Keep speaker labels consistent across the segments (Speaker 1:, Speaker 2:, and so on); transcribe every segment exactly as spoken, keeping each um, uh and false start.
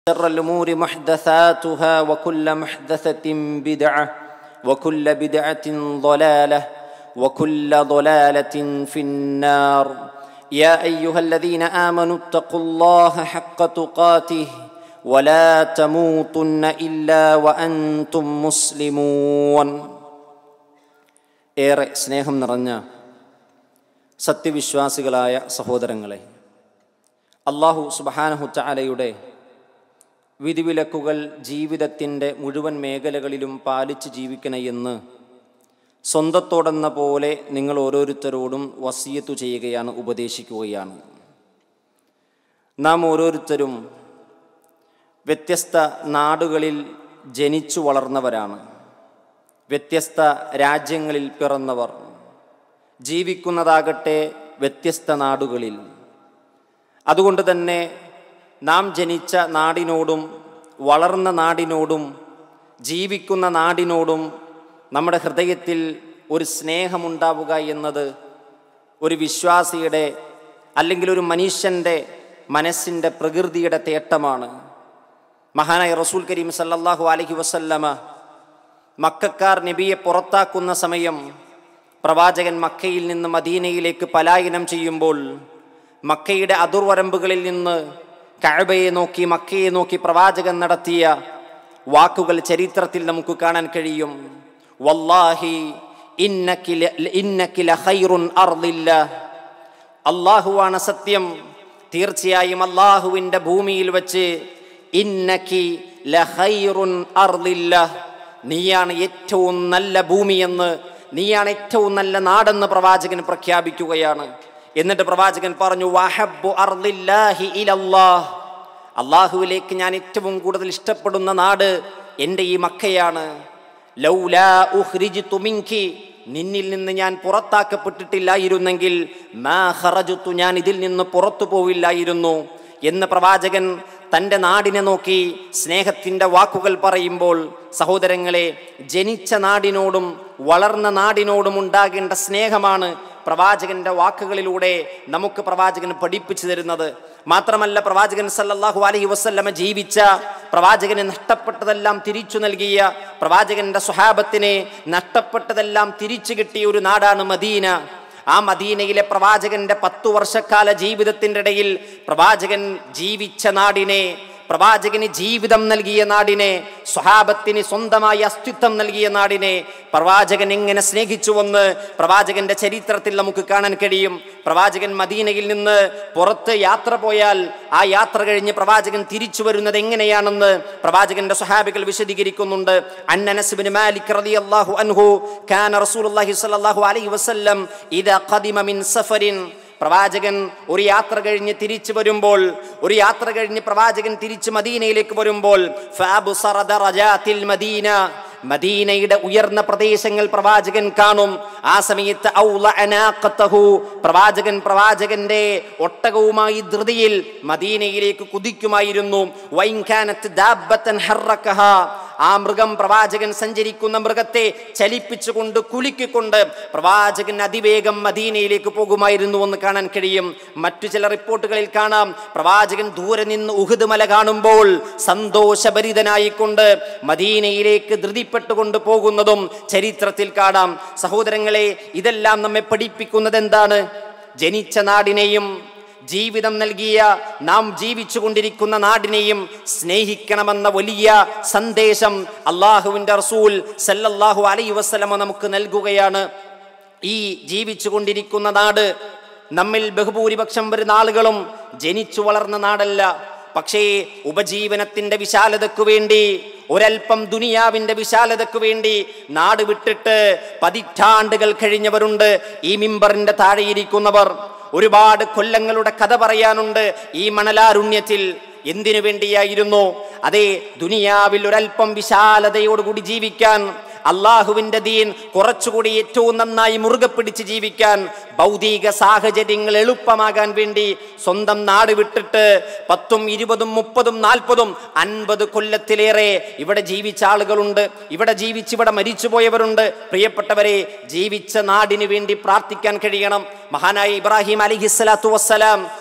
Speaker 1: شر الأمور محدثاتها وكل محدثة بدعة وكل بدعة ضلالة وكل ضلالة في النار. يا أيها الذين آمنوا اتقوا الله حق تقاته ولا تموتن إلا وأنتم مسلمون. ഏറെ സ്നേഹം നിറഞ്ഞ സത്യവിശ്വാസികളായ സഹോദരങ്ങളെ, അല്ലാഹു സുബ്ഹാനഹു തആലയുടെ വിധിവിലക്കുകൾ ജീവിതത്തിൻ്റെ മുഴുവൻ മേഖലകളിലും പാലിച്ച് ജീവിക്കണമെന്ന് സ്വന്തത്തോടെന്ന പോലെ നിങ്ങൾ ഓരോരുത്തരോടും വസിയത്ത് ചെയ്യുകയാണ്, ഉപദേശിക്കുകയാണ്. നാം ഓരോരുത്തരും വ്യത്യസ്ത നാടുകളിൽ ജനിച്ചു വളർന്നവരാണ്, വ്യത്യസ്ത രാജ്യങ്ങളിൽ പിറന്നവർ, ജീവിക്കുന്നതാകട്ടെ വ്യത്യസ്ത നാടുകളിൽ. അതുകൊണ്ട് തന്നെ നാം ജനിച്ച നാടിനോടും വളർന്ന നാടിനോടും ജീവിക്കുന്ന നാടിനോടും നമ്മുടെ ഹൃദയത്തിൽ ഒരു സ്നേഹമുണ്ടാവുക എന്നത് ഒരു വിശ്വാസിയുടെ അല്ലെങ്കിൽ ഒരു മനുഷ്യൻ്റെ മനസ്സിൻ്റെ പ്രകൃതിയുടെ തേട്ടമാണ്. മഹാനായ റസൂൽ കരീം സല്ലല്ലാഹു അലൈഹി വസല്ലമ മക്കക്കാർ നബിയെ പുറത്താക്കുന്ന സമയം പ്രവാചകൻ മക്കയിൽ നിന്ന് മദീനയിലേക്ക് പലായനം ചെയ്യുമ്പോൾ മക്കയുടെ അതിർവരമ്പുകളിൽ നിന്ന് കഅബയെ നോക്കി മക്കയെ നോക്കി പ്രവാചകൻ നടത്തിയ വാക്കുകൾ ചരിത്രത്തിൽ നമുക്ക് കാണാൻ കഴിയും. വല്ലാഹി ഇന്നകി ഇന്നകി ലഖൈറുൻ അർദില്ലാഹ്, അല്ലാഹുവാണ് സത്യം, തീർച്ചയായും അല്ലാഹുവിൻ്റെ ഭൂമിയിൽ വെച്ച് ഇന്നകി ലഖൈറുൻ അർദില്ലാഹ്, നീയാണ് ഏറ്റവും നല്ല ഭൂമിയെന്ന്, നീയാണ് ഏറ്റവും നല്ല നാടെന്ന് പ്രവാചകൻ പ്രഖ്യാപിക്കുകയാണ്. എന്നിട്ട് പ്രവാചകൻ പറഞ്ഞു, വഹബ്ബു അർദില്ലാഹി ഇലല്ലാഹ്, അല്ലാഹുവിലേക്ക് ഞാൻ ഏറ്റവും കൂടുതൽ ഇഷ്ടപ്പെടുന്ന നാട് എൻ്റെ ഈ മക്കയാണ്. ലൗലാ ഉഖ്രിജ്തു മിൻകി, നിന്നിൽ നിന്ന് ഞാൻ പുറത്താക്കപ്പെട്ടിട്ടില്ലായിരുന്നെങ്കിൽ മാ ഖറജ്തു, ഞാൻ ഇതിൽ നിന്ന് പുറത്തു പോവില്ലായിരുന്നു എന്ന് പ്രവാചകൻ തൻ്റെ നാടിനെ നോക്കി സ്നേഹത്തിൻ്റെ വാക്കുകൾ പറയുമ്പോൾ, സഹോദരങ്ങളെ, ജനിച്ച നാടിനോടും വളർന്ന നാടിനോടും ഉണ്ടാകേണ്ട സ്നേഹമാണ് പ്രവാചകന്റെ വാക്കുകളിലൂടെ നമുക്ക് പ്രവാചകൻ പഠിപ്പിച്ചു തരുന്നത്. മാത്രമല്ല, പ്രവാചകൻ സല്ലല്ലാഹു അലൈഹി വസല്ലമ ജീവിച്ച, പ്രവാചകന് നഷ്ടപ്പെട്ടതെല്ലാം തിരിച്ചു നൽകിയ, പ്രവാചകന്റെ സ്വഹാബത്തിനെ നഷ്ടപ്പെട്ടതെല്ലാം തിരിച്ചു കിട്ടിയ ഒരു നാടാണ് മദീന. ആ മദീനയിലെ പ്രവാചകന്റെ പത്തു വർഷക്കാല ജീവിതത്തിൻ്റെ ഇടയിൽ പ്രവാചകൻ ജീവിച്ച നാടിനെ, പ്രവാചകന് ജീവിതം നൽകിയ നാടിനെ, സ്വഹാബത്തിന് സ്വന്തമായി അസ്തിത്വം നൽകിയ നാടിനെ പ്രവാചകൻ എങ്ങനെ സ്നേഹിച്ചുവെന്ന് പ്രവാചകന്റെ ചരിത്രത്തിൽ നമുക്ക് കാണാൻ കഴിയും. പ്രവാചകൻ മദീനയിൽ നിന്ന് പുറത്ത് യാത്ര പോയാൽ ആ യാത്ര കഴിഞ്ഞ് പ്രവാചകൻ തിരിച്ചു വരുന്നത് എങ്ങനെയാണെന്ന് പ്രവാചകന്റെ സ്വഹാബികൾ വിശദീകരിക്കുന്നുണ്ട്. അനസ് ഇബ്നു മാലിക് റളിയല്ലാഹു അൻഹു കാന റസൂലുള്ളാഹി സ്വല്ലല്ലാഹു അലൈഹി വസല്ലം ഇദാ ഖദിമ മിൻ സഫരിൻ, പ്രവാചകൻ ഒരു യാത്ര കഴിഞ്ഞ് തിരിച്ചു വരുമ്പോൾ, ഒരു യാത്ര കഴിഞ്ഞ് പ്രവാചകൻ തിരിച്ച് മദീനയിലേക്ക് വരുമ്പോൾ ഫഅബ്സറ ദറജാതിൽ മദീന, മദീനയുടെ ഉയർന്ന പ്രദേശങ്ങൾ പ്രവാചകൻ കാണും. ആ സമയത്ത് ഔള അനാഖതഹു, പ്രവാചകൻ പ്രവാചകന്റെ ഒട്ടകവുമായി ധൃതിയിൽ മദീനയിലേക്ക് കുതിക്കുമായിരുന്നു. വൈൻ കാനത് ദാബത്തൻ ഹറക്കഹ, ആ മൃഗം, പ്രവാചകൻ സഞ്ചരിക്കുന്ന മൃഗത്തെ ചലിപ്പിച്ചുകൊണ്ട് കുലുക്കിക്കൊണ്ട് പ്രവാചകൻ അതിവേഗം മദീനയിലേക്ക് പോകുമായിരുന്നു എന്ന് കാണാൻ കഴിയും. മറ്റു ചില റിപ്പോർട്ടുകളിൽ കാണാം, പ്രവാചകൻ ദൂരെ നിന്ന് ഉഹുദ് മല കാണുമ്പോൾ സന്തോഷഭരിതനായിക്കൊണ്ട് മദീനയിലേക്ക് ധൃതിപ്പെട്ടുകൊണ്ട് പോകുന്നതും ചരിത്രത്തിൽ കാണാം. സഹോദരങ്ങളെ, ഇതെല്ലാം നമ്മെ പഠിപ്പിക്കുന്നത് എന്താണ്? ജനിച്ച നാടിനെയും ജീവിതം നൽകിയ, നാം ജീവിച്ചു കൊണ്ടിരിക്കുന്ന നാടിനെയും സ്നേഹിക്കണമെന്ന വലിയ സന്ദേശം അള്ളാഹുവിൻ്റെ റസൂൽ സല്ലല്ലാഹു അലൈഹി വസല്ലമ നമുക്ക് നൽകുകയാണ്. ഈ ജീവിച്ചു കൊണ്ടിരിക്കുന്ന നാട്, നമ്മിൽ ബഹുഭൂരിപക്ഷം വരുന്ന ആളുകളും ജനിച്ചു വളർന്ന നാടല്ല. പക്ഷേ ഉപജീവനത്തിന്റെ വിശാലതയ്ക്കു വേണ്ടി, ഒരൽപ്പം ദുനിയാവിന്റെ വിശാലതയ്ക്കു വേണ്ടി നാട് വിട്ടിട്ട് പതിറ്റാണ്ടുകൾ കഴിഞ്ഞവരുണ്ട്. ഈ മിമ്പറിന്റെ താഴെയിരിക്കുന്നവർ, ഒരുപാട് കൊല്ലങ്ങളുടെ കഥ പറയാനുണ്ട് ഈ മണലാരുണ്യത്തിൽ. എന്തിനു വേണ്ടിയായിരുന്നു? അതേ, ദുനിയാവിൽ ഒരൽപ്പം വിശാലതയോടുകൂടി ജീവിക്കാൻ, അള്ളാഹുവിന്റെ ദീൻ കുറച്ചുകൂടി ഏറ്റവും നന്നായി മുറുകെ പിടിച്ച് ജീവിക്കാൻ, ഭൗതിക സാഹചര്യങ്ങൾ എളുപ്പമാകാൻ വേണ്ടി സ്വന്തം നാട് വിട്ടിട്ട് പത്തും ഇരുപതും മുപ്പതും നാൽപ്പതും അൻപത് കൊല്ലത്തിലേറെ ഇവിടെ ജീവിച്ച ആളുകളുണ്ട്. ഇവിടെ ജീവിച്ച് ഇവിടെ മരിച്ചുപോയവരുണ്ട്. പ്രിയപ്പെട്ടവരെ, ജീവിച്ച നാടിന് വേണ്ടി പ്രാർത്ഥിക്കാൻ കഴിയണം. മഹാനായ ഇബ്രാഹിം അലൈഹിസ്സലാത്തു വസ്സലാം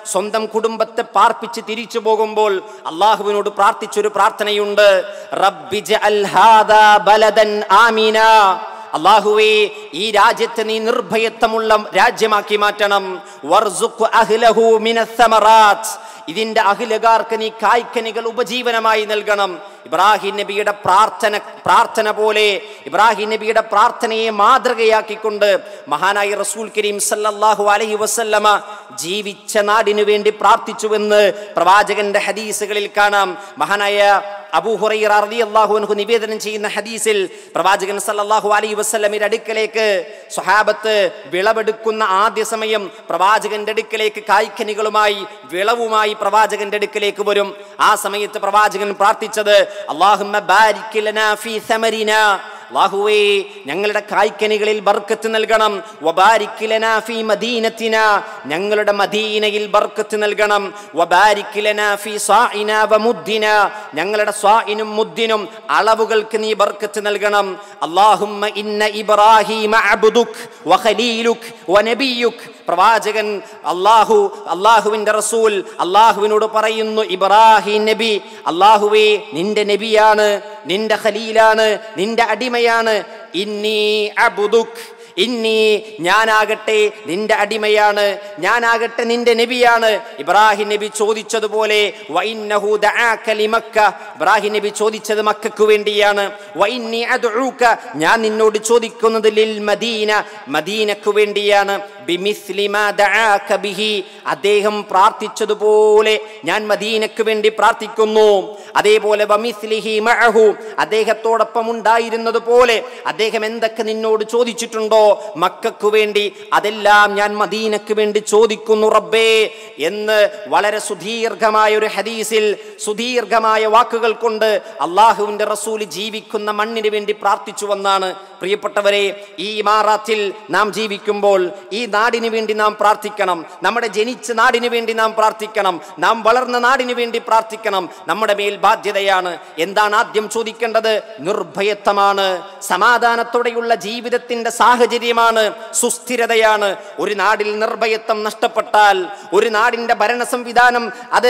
Speaker 1: സ്വന്തം കുടുംബത്തെ പാർപ്പിച്ച് തിരിച്ചു പോകുമ്പോൾ അള്ളാഹുവിനോട് പ്രാർത്ഥിച്ചൊരു പ്രാർത്ഥനയുണ്ട്. റബ്ബി ജഅൽ ഹാദാ ബലദൻ ആമിന, അല്ലാഹുവേ ഈ രാജ്യത്തെ നീ നിർഭയത്വമുള്ള രാജ്യമാക്കി മാറ്റണം. വർസുഖ് അഹ്ലഹു മിനസ് സമറാത്ത്, ഇതിന്റെ അഖിലകാർക്ക് നീ കായ്ക്കനികൾ ഉപജീവനമായി നൽകണം. ഇബ്രാഹിം നബിയുടെ പ്രാർത്ഥന പ്രാർത്ഥന പോലെ ഇബ്രാഹിം നബിയുടെ പ്രാർത്ഥനയെ മാതൃകയാക്കിക്കൊണ്ട് മഹാനായ റസൂൽ കരീം സല്ലല്ലാഹു അലൈഹി വസല്ലമ ജീവിച്ച നാടിനു വേണ്ടി പ്രാർത്ഥിച്ചുവെന്ന് പ്രവാചകന്റെ ഹദീസുകളിൽ കാണാം. മഹാനായ അബൂ ഹുറൈറ റളിയല്ലാഹു അൻഹു നിവേദനം ചെയ്യുന്ന ഹദീസിൽ പ്രവാചകൻ സല്ലല്ലാഹു അലൈഹി വസല്ലമയുടെ അടുക്കലേക്ക് സ്വഹാബത്ത് വിളവെടുക്കുന്ന ആദ്യ സമയം പ്രവാചകന്റെ അടുക്കലേക്ക് കായ്ക്കനികളുമായി വിളവുമായി പ്രവാചകന്റെ അടുക്കലേക്ക് വരും. ആ സമയത്ത് പ്രവാചകൻ പ്രാർത്ഥിച്ചത് അല്ലാഹുമ്മ ബാരിക് ലനാ ഫീ സമരിനാ, അല്ലാഹുവേ ഞങ്ങളുടെ കായ്ക്കനികളിൽ ബർക്കത്ത് നൽകണം. വബാരിക് ലനാ ഫീ മദീനത്തിനാ, ഞങ്ങളുടെ മദീനയിൽ ബർക്കത്ത് നൽകണം. വബാരിക് ലനാ ഫീ സാഇനാ വമുദ്ദിനാ, ഞങ്ങളുടെ സ്വാഇനും മുദ്ദിനും അളവുകൾക്ക് നീ ബർക്കത്ത് നൽകണം. അല്ലാഹുമ്മ ഇന്ന ഇബ്രാഹീമ അബ്ദുക് വഖലീലുക് വനബിയുക്, പ്രവാചകൻ അല്ലാഹു അല്ലാഹുവിന്റെ റസൂൽ അല്ലാഹുവിനോട് പറയുന്നു, ഇബ്രാഹിം നബി അല്ലാഹുവേ നിന്റെ നബിയാണ്, നിന്റെ ഖലീലാണ്, നിന്റെ അടിമയാണ്. ഇന്നി അബ്ദുക്, ഇന്നി ഞാനാകട്ടെ നിന്റെ അടിമയാണ്, ഞാനാകട്ടെ നിന്റെ നബിയാണ്. ഇബ്രാഹിം നബി ചോദിച്ചതുപോലെ വഇന്നഹു ദഅക ലിമക്ക, ഇബ്രാഹിം നബി ചോദിച്ചത് മക്കക്ക് വേണ്ടിയാണ്. വഇന്നി അദ്ഉക, ഞാൻ നിന്നോട് ചോദിക്കുന്നത് ലിൽ മദീന, മദീനക്ക് വേണ്ടിയാണ്. ബിമിസ്ലി മാ ദഅക ബിഹി, അദ്ദേഹം പ്രാർത്ഥിച്ചതുപോലെ ഞാൻ മദീനക്ക് വേണ്ടി പ്രാർത്ഥിക്കുന്നു. അതേപോലെ വമിസ്ലിഹി മഅഹു, അദ്ദേഹത്തോടൊപ്പം ഉണ്ടായിരുന്നത് പോലെ അദ്ദേഹം എന്തൊക്കെ നിന്നോട് ചോദിച്ചിട്ടുണ്ടോ മക്കക്ക് വേണ്ടി അതെല്ലാം ഞാൻ മദീനക്ക് വേണ്ടി ചോദിക്കുന്നു റബ്ബേ എന്ന് വളരെ സുദീർഘമായ ഒരു ഹദീസിൽ സുദീർഘമായ വാക്കുകൾ കൊണ്ട് അള്ളാഹുവിന്റെ റസൂൽ ജീവിക്കുന്ന മണ്ണിന് വേണ്ടി പ്രാർത്ഥിച്ചു വന്നാണ്. പ്രിയപ്പെട്ടവരെ, ഈ ഇമാറാത്തിൽ നാം ജീവിക്കുമ്പോൾ ഈ നാടിന് വേണ്ടി നാം പ്രാർത്ഥിക്കണം. നമ്മുടെ ജനിച്ച നാടിന് വേണ്ടി നാം പ്രാർത്ഥിക്കണം. നാം വളർന്ന നാടിന് വേണ്ടി പ്രാർത്ഥിക്കണം. നമ്മുടെ മേൽ ബാധ്യതയാണ്. എന്താണ് ആദ്യം ചോദിക്കേണ്ടത്? നിർഭയത്വമാണ്, സമാധാനത്തോടെയുള്ള ജീവിതത്തിന്റെ സാഹചര്യമാണ്, സുസ്ഥിരതയാണ്. ഒരു നാടിൽ നിർഭയത്വം നഷ്ടപ്പെട്ടാൽ, ഒരു നാടിന്റെ ഭരണ സംവിധാനം അത്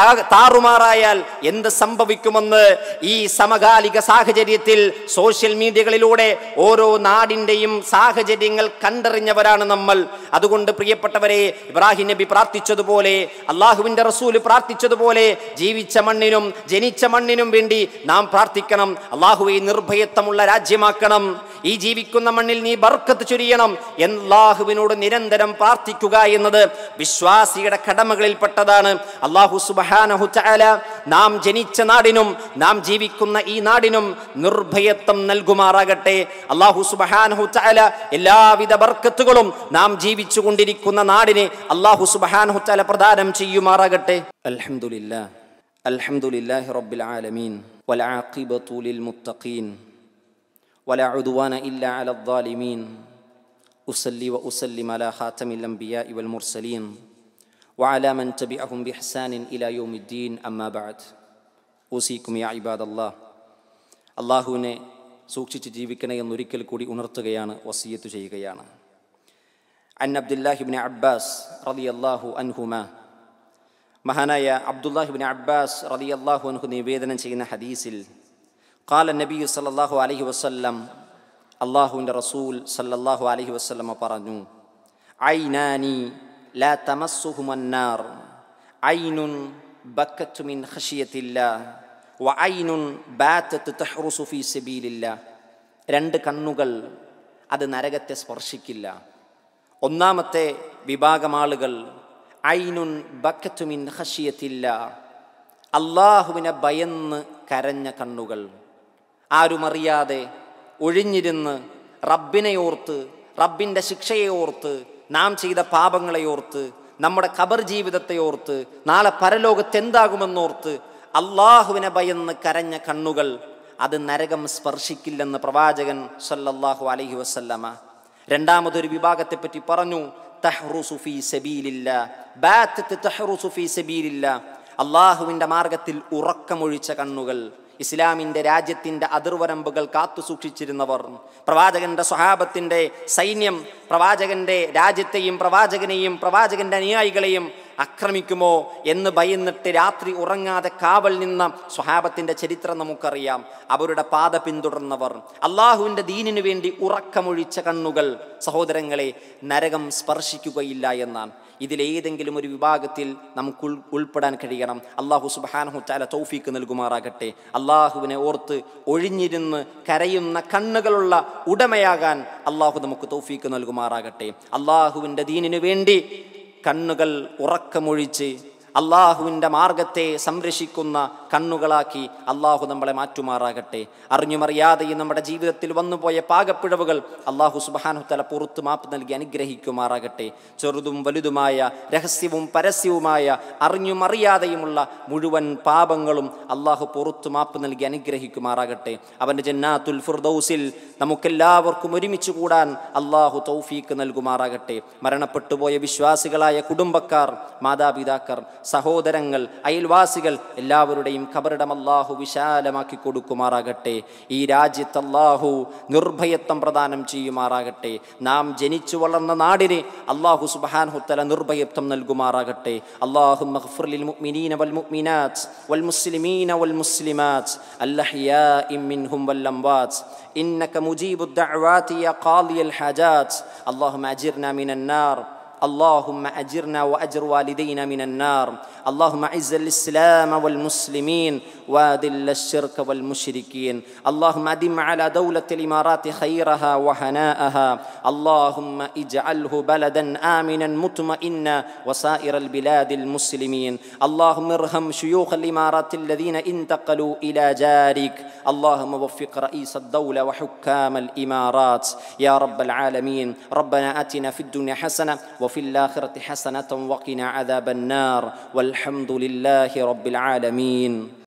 Speaker 1: താറുമാറായാൽ എന്ത് സംഭവിക്കുമെന്ന് ഈ സമകാലിക സാഹചര്യത്തിൽ സോഷ്യൽ മീഡിയകളിലൂടെ ഓരോ നാടിന്റെയും സാഹചര്യങ്ങൾ കണ്ടറിഞ്ഞവരാണ് നമ്മൾ. അതുകൊണ്ട് പ്രിയപ്പെട്ടവരെ, ഇബ്രാഹിം നബി പ്രാർത്ഥിച്ചതുപോലെ, അള്ളാഹുവിന്റെ റസൂല് പ്രാർത്ഥിച്ചതുപോലെ ജീവിച്ച മണ്ണിനും ജനിച്ച മണ്ണിനും വേണ്ടി നാം പ്രാർത്ഥിക്കണം. അള്ളാഹുവെ നിർഭയത്വമുള്ള രാജ്യമാക്കണം, ഈ ജീവിക്കുന്ന മണ്ണിൽ നീ ബർക്കത്ത് ചൊരിയണം. അല്ലാഹുവിനോട് നിരന്തരം പ്രാർത്ഥിക്കുക എന്നത് വിശ്വാസിയുടെ കടമകളിൽപ്പെട്ടതാണ്. അല്ലാഹു സുബ്ഹാനഹു തആല നാം ജനിച്ച നാടിനും നാം ജീവിക്കുന്ന ഈ നാടിനും നിർഭയത്വം നൽകുമാറാകട്ടെ. അല്ലാഹു സുബ്ഹാനഹു തആല എല്ലാവിധ ബർക്കത്തുകളും നാം ജീവിച്ചു കൊണ്ടിരിക്കുന്ന നാടിനെ അല്ലാഹു സുബ്ഹാനഹു തആല പ്രദാനം ചെയ്യുമാറാകട്ടെ. അൽഹംദുലില്ലാഹ് അൽഹംദുലില്ലാഹി റബ്ബിൽ ആലമീൻ വൽ ആഖിബതു ലിൽ മുത്തഖീൻ ولا عدوان إلا على الظالمين أصلي وأسلم على خاتم الأنبياء والمرسلين وعلى من تبعهم بإحسان إلى يوم الدين أما بعد أوصيكم يا عباد الله അള്ളാഹുവിനെ സൂക്ഷിച്ച് ജീവിക്കണേ എന്നൊരിക്കൽ കൂടി ഉണർത്തുകയാണ്, വസിയത്ത് ചെയ്യുകയാണ്. അൻ അബ്ദുല്ലാഹി ഇബ്നു അബ്ബാസ് റളിയല്ലാഹു അൻഹുമാ, മഹാനായ അബ്ദുല്ലാഹി ഇബ്നു അബ്ബാസ് റളിയല്ലാഹു അൻഹു നിവേദനം ചെയ്യുന്ന ഹദീസിൽ ഖാല നബി സല്ലല്ലാഹു അലൈഹി വസല്ലം, അല്ലാഹുവിൻ്റെ റസൂൽ സല്ലല്ലാഹു അലൈഹി വസല്ലം പറഞ്ഞു, ഐനാനി ലാ തമസ്സുഹുമന്നാർ, ഐനുൻ ബക്കത്ത് മിൻ ഖശിയത്തില്ലാഹ് വ ഐനുൻ ബാതത്ത് തഹ്റുസു ഫീ സബീലില്ലാഹ്. രണ്ട് കണ്ണുകൾ അത് നരകത്തെ സ്പർശിക്കില്ല. ഒന്നാമത്തെ വിഭാഗം ആളുകൾ ഐനുൻ ബക്കത്ത് മിൻ ഖശിയത്തില്ലാഹ്, അല്ലാഹുവിനെ ഭയന്ന് കരഞ്ഞ കണ്ണുകൾ, ആരുമറിയാതെ ഒഴിഞ്ഞിരുന്ന് റബ്ബിനെ ഓർത്ത്, റബ്ബിൻ്റെ ശിക്ഷയെ ഓർത്ത്, നാം ചെയ്ത പാപങ്ങളെ ഓർത്ത്, നമ്മുടെ ഖബർ ജീവിതത്തെ ഓർത്ത്, നാളെ പരലോകത്ത് എന്താകുമെന്നോർത്ത് അള്ളാഹുവിനെ ഭയന്ന് കരഞ്ഞ കണ്ണുകൾ അത് നരകം സ്പർശിക്കില്ലെന്ന് പ്രവാചകൻ സല്ലല്ലാഹു അലൈഹി വസല്ലമ. രണ്ടാമതൊരു വിഭാഗത്തെപ്പറ്റി പറഞ്ഞു, തഹ്റുസു ഫീ സബീലില്ലാ, ബാതത്ത് തഹ്റുസു ഫീ സബീലില്ലാ, അള്ളാഹുവിൻ്റെ മാർഗത്തിൽ ഉറക്കമൊഴിച്ച കണ്ണുകൾ, ഇസ്ലാമിൻ്റെ രാജ്യത്തിൻ്റെ അതിർവരമ്പുകൾ കാത്തു സൂക്ഷിച്ചിരുന്നവർ, പ്രവാചകന്റെ സ്വഹാബത്തിൻ്റെ സൈന്യം പ്രവാചകന്റെ രാജ്യത്തെയും പ്രവാചകനെയും പ്രവാചകന്റെ അനുയായികളെയും ആക്രമിക്കുമോ എന്ന് ഭയന്നിട്ട് രാത്രി ഉറങ്ങാതെ കാവൽ നിന്ന സ്വഹാബത്തിൻ്റെ ചരിത്രം നമുക്കറിയാം. അവരുടെ പാത പിന്തുടർന്നവർ, അള്ളാഹുവിൻ്റെ ദീനിനു വേണ്ടി ഉറക്കമൊഴിച്ച കണ്ണുകൾ സഹോദരങ്ങളെ നരകം സ്പർശിക്കുകയില്ല എന്നാണ്. ഇതിലേതെങ്കിലും ഒരു വിഭാഗത്തിൽ നമുക്ക് ഉൾ ഉൾപ്പെടാൻ കഴിയണം. അള്ളാഹു സുബ്ഹാനഹു തആല തൗഫീക്ക് നൽകുമാറാകട്ടെ. അള്ളാഹുവിനെ ഓർത്ത് ഒഴിഞ്ഞിരുന്ന് കരയുന്ന കണ്ണുകളുള്ള ഉടമയാകാൻ അള്ളാഹു നമുക്ക് തൗഫീക്ക് നൽകുമാറാകട്ടെ. അള്ളാഹുവിൻ്റെ ദീനിനു വേണ്ടി കണ്ണുകൾ ഉറക്കമൊഴിച്ച് അള്ളാഹുവിൻ്റെ മാർഗത്തെ സംരക്ഷിക്കുന്ന കണ്ണുകളാക്കി അള്ളാഹു നമ്മളെ മാറ്റുമാറാകട്ടെ. അറിഞ്ഞുമറിയാതെയും നമ്മുടെ ജീവിതത്തിൽ വന്നുപോയ പാകപ്പിഴവുകൾ അള്ളാഹു സുബ്ഹാനഹു തആല പുറത്ത് മാപ്പ് നൽകി അനുഗ്രഹിക്കുമാറാകട്ടെ. ചെറുതും വലുതുമായ രഹസ്യവും പരസ്യവുമായ അറിഞ്ഞുമറിയാതെയുമുള്ള മുഴുവൻ പാപങ്ങളും അള്ളാഹു പുറത്ത് മാപ്പ് നൽകി അനുഗ്രഹിക്കുമാറാകട്ടെ. അവൻ്റെ ജന്നാത്തുൽ ഫിർദൗസിൽ നമുക്കെല്ലാവർക്കും ഒരുമിച്ച് കൂടാൻ അള്ളാഹു തൗഫീക്ക് നൽകുമാറാകട്ടെ. മരണപ്പെട്ടുപോയ വിശ്വാസികളായ കുടുംബക്കാർ, മാതാപിതാക്കൾ, സഹോദരങ്ങൾ, അയൽവാസികൾ എല്ലാവരുടെയും ഖബറിടം അല്ലാഹു വിശാലമാക്കി കൊടുക്കുമാറാകട്ടെ. ഈ രാജ്യത്ത് അല്ലാഹു നിർഭയത്വം പ്രദാനം ചെയ്യുമാറാകട്ടെ. നാം ജനിച്ചു വളർന്ന നാടിന് അല്ലാഹു സുബ്ഹാനഹു തആല നിർഭയത്വം നൽകുമാറാകട്ടെ. അല്ലാഹുമ്മ ഗ്ഫിർ ലിൽ മുഅ്മിനീന വൽ മുഅ്മിനാത്ത് വൽ മുസ്ലിമീന വൽ മുസ്ലിമാത്ത് അൽഅഹ്യാഇ മിൻഹും വൽ അംവാത്ത് ഇന്നക മുജീബുദ് ദഅവാതി യാ ഖാദിയൽ ഹാജാത്ത് അല്ലാഹുമ്മ അജിർനാ മിനൻ നാർ اللهم أجرنا وأجر والدينا من النار. اللهم أعز الإسلام والمسلمين وأذل الشرك والمشركين. اللهم أدم على دولة الإمارات خيرها وهناءها. اللهم اجعله بلدا آمنا مطمئنا وسائر البلاد المسلمين. اللهم ارحم شيوخ الإمارات الذين انتقلوا إلى جارك. اللهم وفق رئيس الدولة وحكام الإمارات يا رب العالمين. ربنا آتنا في الدنيا حسنة وفي الآخرة حسنة وقنا عذاب النار والحمد لله رب العالمين.